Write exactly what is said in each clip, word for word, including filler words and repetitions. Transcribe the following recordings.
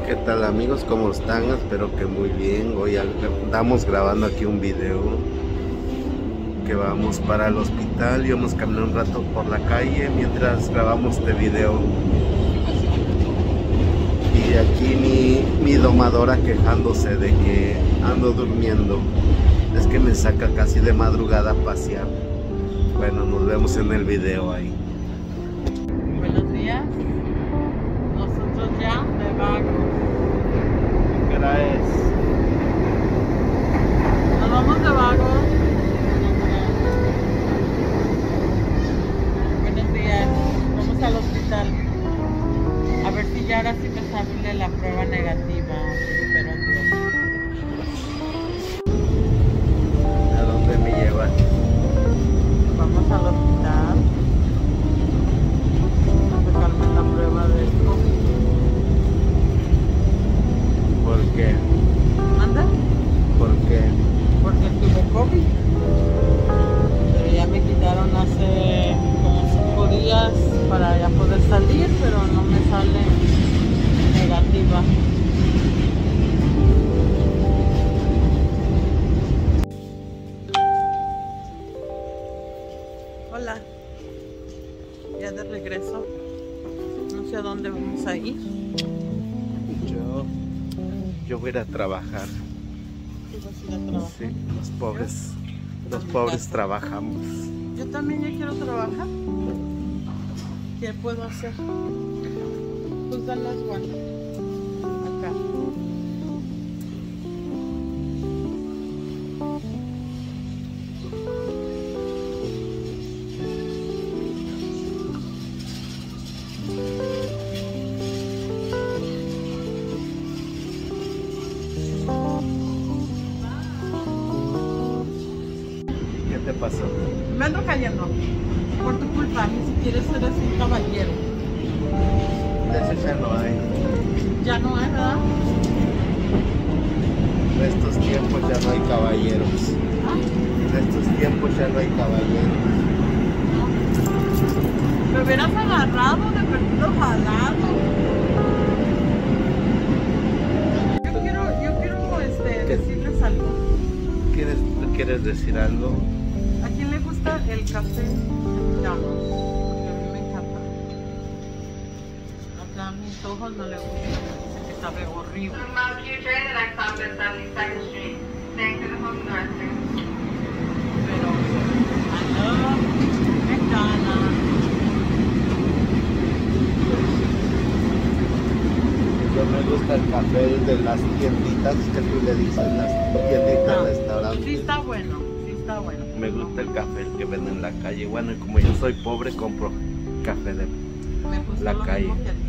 ¿Qué tal amigos? ¿Cómo están? Espero que muy bien. Hoy andamos grabando aquí un video que vamos para el hospital y vamos a caminar un rato por la calle mientras grabamos este video. Y aquí mi, mi domadora quejándose de que ando durmiendo. Es que me saca casi de madrugada a pasear. Bueno, nos vemos en el video ahí. Buenos días. Nosotros ya de vago. ¿Qué hora es? Nos vamos de vago. Buenos días. Vamos al hospital. A ver si ya ahora sí me sale la prueba negativa. Pero Dios. ¿A dónde me llevan? Vamos al hospital. A sacarme la prueba de COVID. ¿Por qué? ¿Manda? ¿Por qué? Porque tuve COVID. Pero ya me quitaron hace como cinco días para ya poder salir, pero no me sale negativa. Hola, ya de regreso. No sé a dónde vamos a ir. Yo, yo voy a ir a trabajar. ¿Tú vas a ir a trabajar? Sí, los pobres, los En mi pobres casa. trabajamos. Yo también ya quiero trabajar. ¿Qué puedo hacer? Pues darlas bueno. Acá. ¿Qué te pasó? Me ando cayendo. Por tu culpa, ni siquiera eres un caballero. De ese ya no hay. Ya no es, ¿verdad? En estos tiempos ya no hay caballeros. Ah, En estos tiempos ya no hay caballeros. no. Me hubieras agarrado de perdido jalado. Yo quiero, yo quiero este, ¿Qué? decirles algo. ¿Quieres, ¿Quieres decir algo? ¿A quién le gusta el café llanos? Porque a mí me encanta. Acá a mis ojos no le gusta, dicen que sabe horrible. Mount Puget and I stopped at seventy-second Street. Thanks to the home director. Pero I love McDonald's. Yo me gusta el café de las tienditas que tú le dices, las tienditas, Ah, restaurantes. sí está bueno, sí está bueno. Me gusta el café el que venden en la calle. Bueno, y como yo soy pobre, compro café de... Me costó la lo calle. mismo que a ti.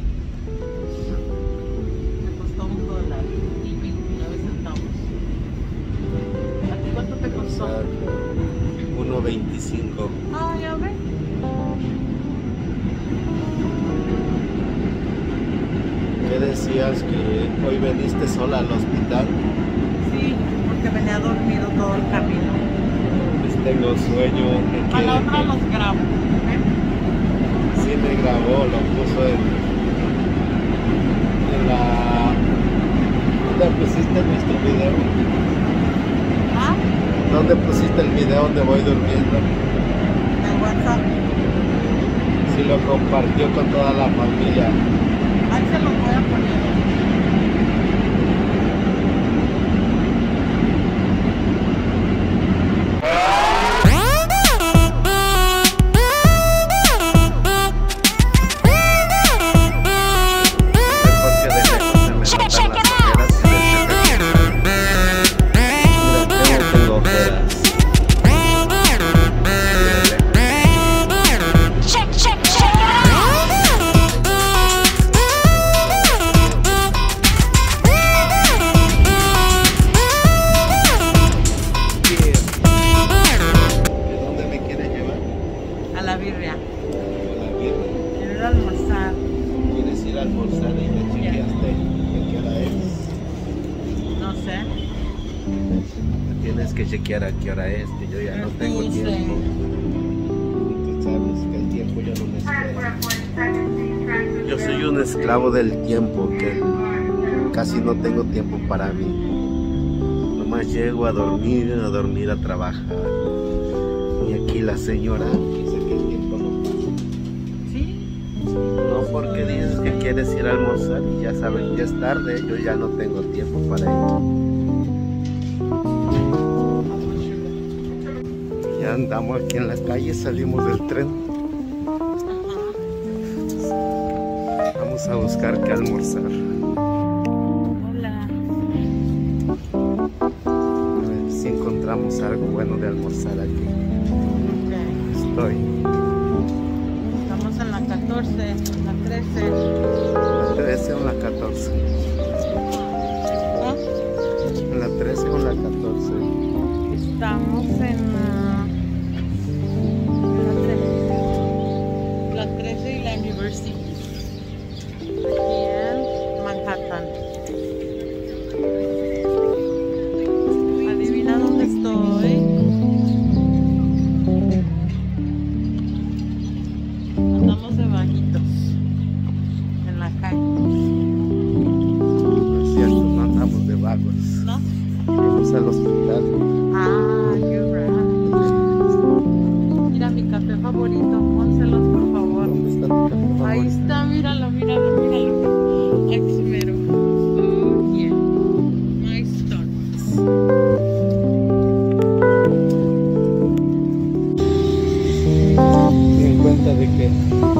Me costó un dólar y veintinueve centavos. ¿A ti cuánto te costó? uno veinticinco. Ah, ya ves. ¿Qué decías que hoy veniste sola al hospital? Sí, porque venía dormido todo el camino. Pues tengo sueño. ¿Qué A la quiere otra que- los grabo. ¿eh? Sí me grabó, lo puso en, en la... ¿Dónde pusiste nuestro video? Ah, ¿Dónde pusiste el video donde voy durmiendo? en WhatsApp. Sí lo compartió con toda la familia. Ahí se los voy a poner. Porque de lejos se me notan las ojeras y de cerca. Mira, tengo, tengo ojeras. Check, check, check it out. ¿De dónde me quieres llevar? A la birria. A la birra. Quiero ir a almorzar. ¿Quieres ir a almorzar y te chequeaste? ¿De qué hora es? No sé. Tienes que chequear a qué hora es, que yo ya no tengo Sí, sí. tiempo. Tú sabes que el tiempo ya no me Park espera. for forty-second Street, track to Yo soy un esclavo del tiempo, que el, casi no tengo tiempo para mí. Nomás llego a dormir, a dormir, a trabajar. Y aquí la señora dice que el tiempo no pasa. ¿Sí? No, porque dices que quieres ir a almorzar y ya sabes, ya es tarde, yo ya no tengo tiempo para ir. Ya andamos aquí en la calle, salimos del tren. Vamos a buscar qué almorzar. Hola. A ver si encontramos algo bueno de almorzar aquí. Ok. Estoy. Estamos en la catorce, la trece. ¿La trece o la catorce? ¿Ah? ¿En la trece o la catorce? Estamos en la, la trece. La trece y la University. Aquí en Manhattan. Adivina dónde estoy. Andamos de bajitos en la calle, No es cierto, no andamos de vagos. ¿no? Vamos al hospital. Ah, you're right. Mira mi café favorito, pónselos por favor. ¿Dónde está tu café Ahí favorito? está, míralo, míralo, míralo. Aquí mero. Oh yeah. My Starbucks. ¿Y en cuenta de qué?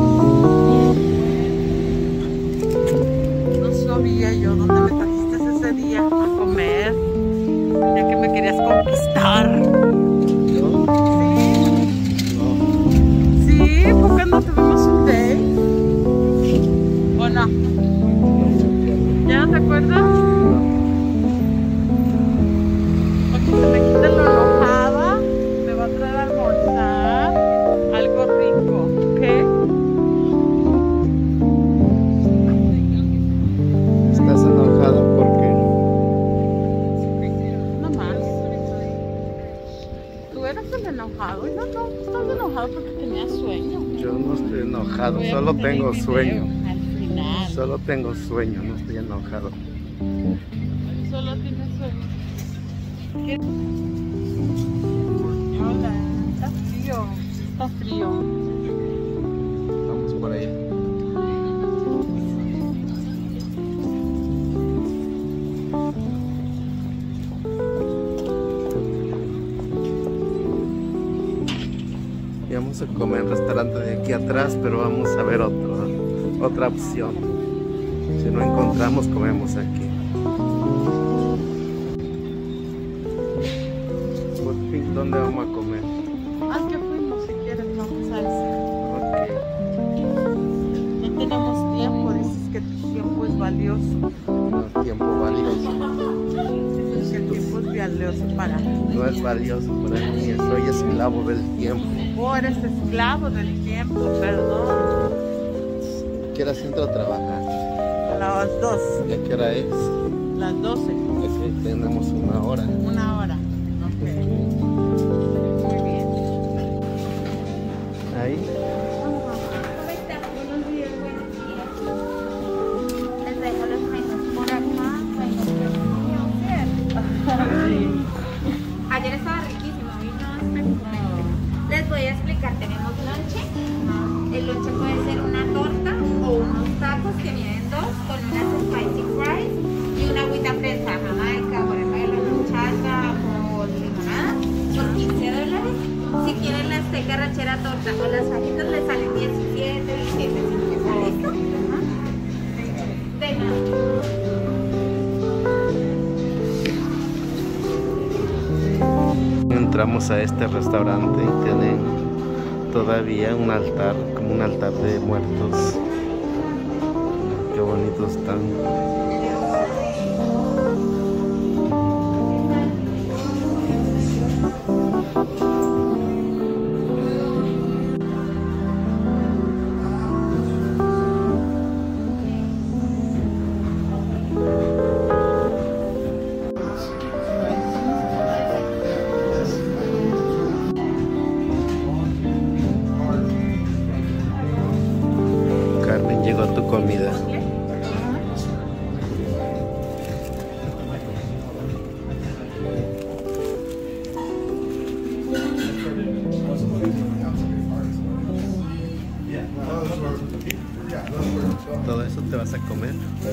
No sabía yo dónde me trajiste ese día a comer. Ya que me querías conquistar. ¿Yo? Sí, No. sí, ¿por qué no tuvimos un date? ¿O no? ¿Ya no te acuerdas? Porque se me quita lo enojada, me va a traer a almorzar algo rico, ¿ok? ¿Estás enojado porque? No más. Tú eras el enojado. No, no, estás enojado porque tenías sueño. Yo no estoy enojado, Voy a solo poner tengo el video sueño. Al final. Solo tengo sueño, no estoy enojado. Solo tienes sueño. ¿Qué? Hola, está frío. Está frío. Vamos por ahí. Y vamos a comer en el restaurante de aquí atrás, pero vamos a ver otro, otra opción. Si no encontramos, comemos aquí. Por fin, ¿dónde vamos a comer? Al que fuimos, si quieres, vamos a ese. Ok, No tenemos tiempo, dices que tu tiempo es valioso. no, tiempo valioso. Dices que el tiempo es valioso para ti. No es valioso para mí, soy esclavo del tiempo. Oh, eres esclavo del tiempo, perdón. ¿Qué hora entro a trabajar? A las dos, ¿Y a qué hora es? las doce, Ok, tenemos una hora. una hora. Ok. Muy bien. Ahí. ¿Cómo estás? Buenos días, buenos días. Les dejo los menús por acá. Bueno, ¿cierto? Ayer estaba riquísimo, vino espectacular. Les voy a explicar, tenemos lonche. El lonche puede ser una torta o unos tacos que vienen dos con unas spicy fries y una agüita fresca, jamaica, guaramelo, horchata o limonada por quince dólares. Si quieren la esteca rachera torta o las fajitas les salen diecisiete, diecisiete, ¿está listo? De nada. Entramos a este restaurante y tienen todavía un altar, como un altar de muertos. Qué bonitos están. Carmen, llegó tu comida. ¿Todo eso te vas a comer?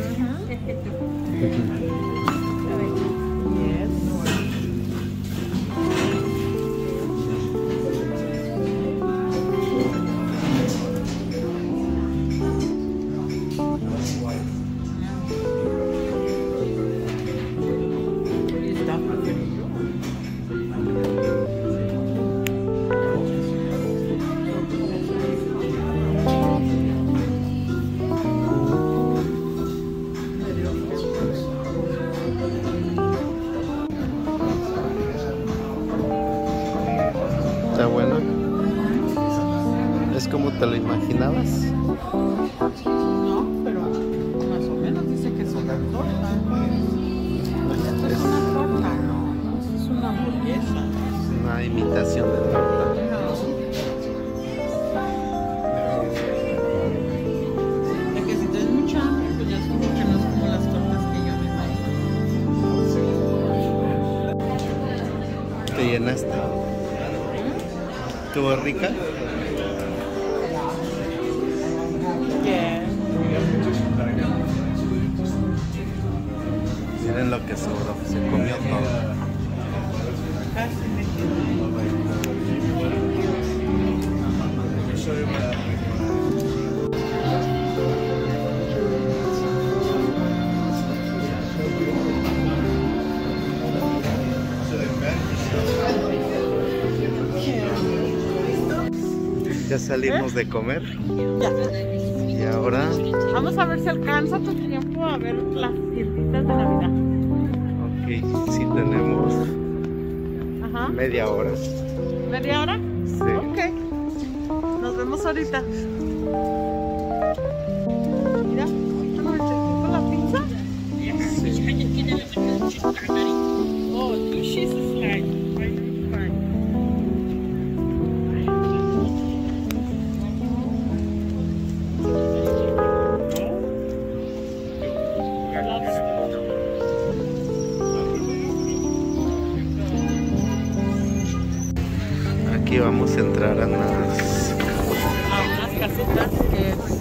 Está bueno. ¿Es como te lo imaginabas? No, pero más o menos dice que es una torta. ¿Es una torta? No, es una hamburguesa. Una imitación de torta. De que si tienes mucha hambre, pues ya es como que no es como las tortas que yo me imagino. ¿Te llenaste? ¿Estuvo rica? Yeah. Miren lo que sobró, se comió todo. Casi me quedé. Ya salimos de comer Ya. y ahora, Vamos a ver si alcanza tu tiempo a ver las fiestitas de Navidad. ok, sí tenemos Ajá. media hora. ¿Media hora? Sí. Ok. Nos vemos ahorita. Mira, ahorita nos echamos con la pizza. Oh, two cheese is like fine, fine. Aquí vamos a entrar a unas A unas casitas que